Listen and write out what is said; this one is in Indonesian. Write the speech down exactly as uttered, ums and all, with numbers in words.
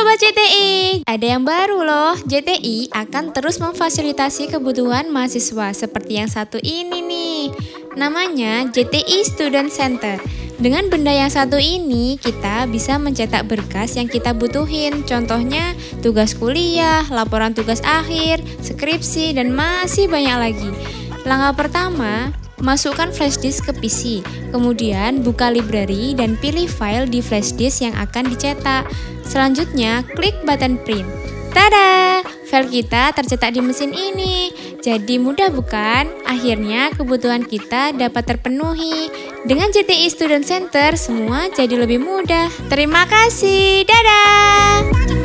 Sobat J T I, ada yang baru loh. J T I akan terus memfasilitasi kebutuhan mahasiswa seperti yang satu ini nih. Namanya J T I Student Center. Dengan benda yang satu ini, kita bisa mencetak berkas yang kita butuhin. Contohnya tugas kuliah, laporan tugas akhir, skripsi, dan masih banyak lagi. Langkah pertama, masukkan flash disk ke P C, kemudian buka library dan pilih file di flash disk yang akan dicetak. Selanjutnya, klik button print. Tada! File kita tercetak di mesin ini. Jadi mudah bukan? Akhirnya kebutuhan kita dapat terpenuhi. Dengan J T I Student Center, semua jadi lebih mudah. Terima kasih. Dadah!